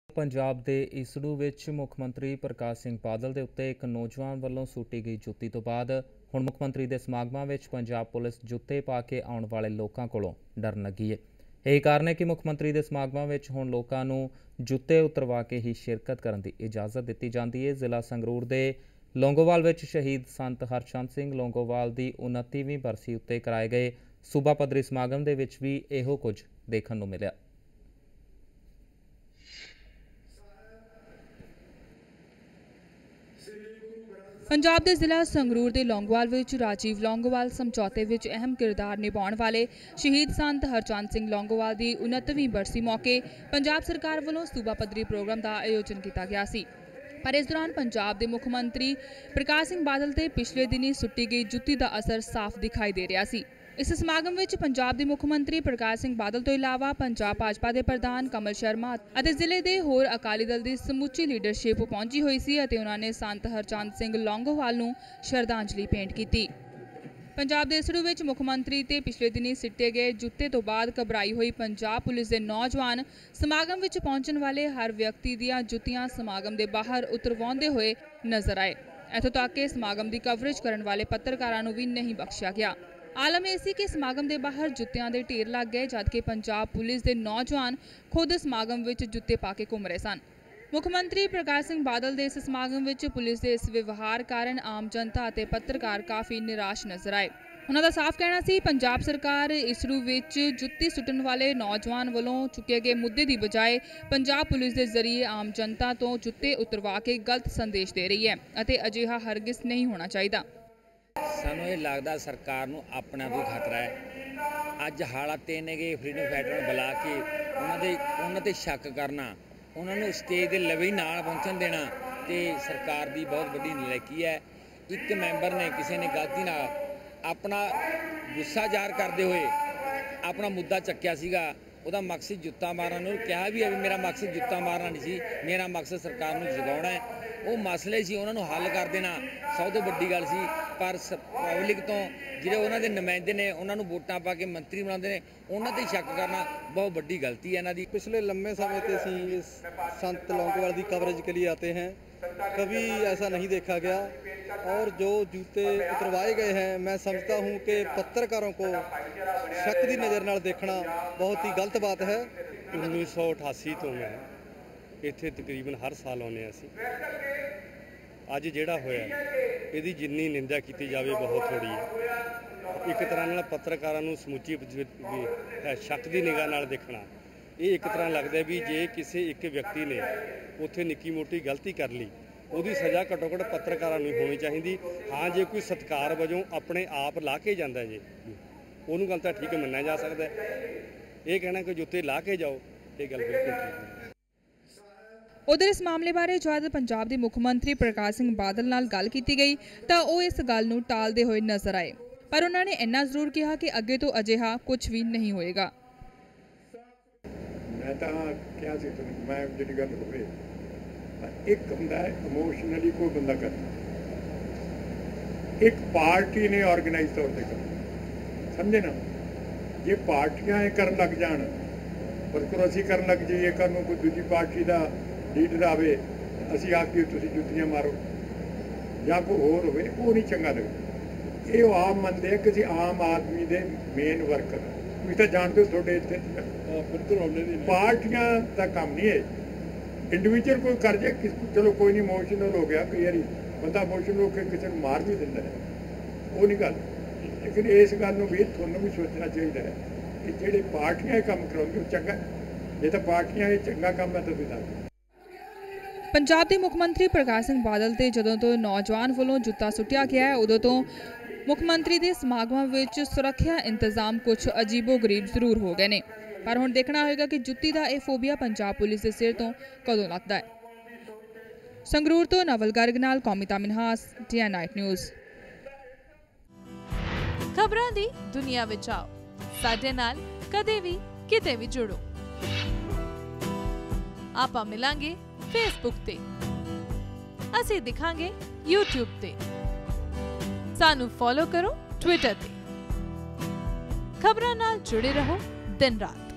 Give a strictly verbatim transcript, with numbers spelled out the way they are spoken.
पंजाब के ईसड़ू विच मुख मंत्री प्रकाश सिंह बादल के उत्ते एक नौजवान वालों सुट्टी गई जुत्ती तो बाद हुण मुख मंत्री के समागमां विच पंजाब पुलिस जुत्ते पा के आउण वाले लोकां कोलों डरन लगी है। यही कारण है कि मुख मंत्री के समागमां विच हुण लोकां नूं जुत्ते उतरवा के ही शिरकत करन दी इजाजत दित्ती जांदी है। जिला संगरूर के लौंगोवाल विच शहीद संत हरचंद सिंह लौंगोवाल की उनतीवीं बरसी उत्ते कराए गए सूबा पद्धरी समागम दे विच भी इहो कुछ देखण नूं मिलिया। पंजाब के जिला संगरूर के लौंगोवाल विच राजीव लौंगोवाल समझौते विच अहम किरदार निभाउण वाले शहीद संत हरचंद सिंह लौंगोवाल की उनतीवीं बरसी मौके पंजाब सरकार वालों सूबा पद्धरी प्रोग्राम का आयोजन किया गया सी। पर इस दौरान पंजाब के मुख मंत्री प्रकाश सिंह बादल ते पिछले दिनी सुट्टी गई जुत्ती का असर साफ दिखाई दे रहा सी। इस समागम विच पंजाब के मुख मंत्री प्रकाश सिंह बादल तो इलावा पंजाब भाजपा के प्रधान कमल शर्मा अते जिले के होर अकाली दल की समूची लीडरशिप पहुंची हुई सी अते उन्होंने संत हरचंद सिंह लौंगोवाल नूं श्रद्धांजलि भेंट की। पंजाब के ईसड़ू विच मुख मंत्री ते पिछले दिनी सिट्टे गए जुत्ते तो बाद घबराई हुई पंजाब पुलिस के नौजवान समागम विच पहुंचण वाले हर व्यक्ति दीआं जुत्तियां समागम के बाहर उतरवाउंदे हुए नजर आए। इत्थों तक कि समागम की कवरेज करने वाले पत्रकारां नूं भी नहीं बख्शिया गया। आलम यह सी कि समागम के बाहर जुत्तियां दे ढेर लग गए जबकि पंजाब पुलिस के नौजवान खुद समागम विच जुत्ते पा के घूम रहे सन। मुख मंत्री प्रकाश सिंह बादल के इस समागम विच पुलिस के इस व्यवहार कारण आम जनता और पत्रकार काफ़ी निराश नजर आए। उन्हों का साफ कहना सी पंजाब सरकार ईसड़ू विच जुत्ती सुट्टण वाले नौजवान वालों चुके गए मुद्दे की बजाय पंजाब पुलिस के जरिए आम जनता तो जुत्ते उतरवा के गलत संदेश दे रही है अते अजिहा हरगिज़ नहीं होना चाहिए। सानू ये लगता सरकार नूं अपना भी खतरा है। अज हालात ने कि फ्रीडम फाइटर नूं बुला के उन्होंने उन्होंने शक करना, उन्होंने स्टेज के लवे नाल पहुंचण देना तो सरकार की बहुत बड़ी नलायकी है। एक मैंबर ने किसी ने गलती नाल अपना गुस्सा ज़ाहिर करते हुए अपना मुद्दा चक्या सीगा। उहदा मकसद जुत्ता मारना, कहा भी है भी मेरा मकसद जुत्ता मारना नहीं सी, मेरा मकसद सरकार नूं जगाउणा है। वो मसले सी उन्होंने हल कर देना सब तो वड्डी गल सी। पर पब्लिक तो जिहड़े उन्होंने नुमाइंदे ने उन्होंने वोटां पा के मंत्री बनाते हैं उन्होंने ते शक करना बहुत वड्डी गलती है इन्हां दी। पिछले लंबे समय से सी इस संत लौंगोवाल की कवरेज के लिए आते हैं, कभी ऐसा नहीं देखा गया। और जो जूते उतरवाए गए हैं मैं समझता हूं कि पत्रकारों को शक की नज़र नाल देखना बहुत ही गलत बात है। उन्नीस सौ अठासी तो मैं इत्थे तकरीबन हर साल आने असीं। अज जिहड़ा होया इहदी जिन्नी निंदा की जाए बहुत थोड़ी है। एक तरह नाल पत्रकारां नूं समूची शक की निगाह नाल देखना ये एक तरह लगता है भी जे किसी एक व्यक्ति ने उत्थे निक्की मोटी गलती कर ली उसकी सज़ा घट्टो घट्ट पत्रकारां नूं होनी चाहिए। हाँ जे कोई सत्कार वजों अपने आप ला के जाता जे उन्होंने गल तो ठीक मन्निया जा सकता है। ये कहना कि जुत्ते ला के जाओ ये गल बिल्कुल ठीक नहीं। उधर इस मामले बारे जद पंजाब के मुख मंत्री प्रकाश सिंह बादल नाल गल की गई तो वह इस गल नूं टालदे हुए नजर आए, पर उन्होंने इन्ना जरूर कहा कि अगे तो अजिहा कुछ भी नहीं होएगा। मैं तो क्या मैं जी गल हो एक बंदा इमोशनली कोई बंदा करता, एक पार्टी ने ऑर्गेनाइज तौर पर करना, समझे ना। ये पार्टियां कर लग जान पर असी कर लग जाइए कर कोई दूजी पार्टी का लीडर आवे असी आखिए तुम जुत्तियां मारो या कोई होर होवे वो नहीं चंगा लगता। ये आप मनते हैं किसी आम आदमी के मेन वर्कर तुम तो जानते हो थोड़े इतने बिल्कुल पार्टियां का काम नहीं है। इंडिविजुअल कोई कर जाए किस चलो कोई नहीं इमोशनल हो गया कई बार बंदा इमोशनल होकर किसी को मार भी दिता है वो नहीं गल। लेकिन इस गल भी थोड़ा भी सोचना चाहिए है कि जेडे पार्टियां काम कराउंगे चंगा, ये तो पार्टियां चंगा काम है तो दस। पंजाब के मुख मंत्री प्रकाश सिंह बादल ते जदों तो नौजवान वालों जुत्ता सुट्टिया गया है उदों तो मुख मंत्री के समागमां विच सुरक्षा इंतजाम कुछ अजीबो गरीब जरूर हो गए ने। पर हुण देखना होगा कि जुत्ती का यह फोबिया पंजाब पुलिस के सिर तो कदों लगता है। संगरूर तो नवल गर्ग नाल Kaumita Minhas, D N night news. खबरां दी दुनिया विच आओ साडे नाल कदे भी किते भी जुड़ो। आपां मिलांगे फेसबुक ते, असीं दिखांगे यूट्यूब ते, सानू फॉलो करो ट्विटर ते। खबरां नाल जुड़े रहो दिन रात।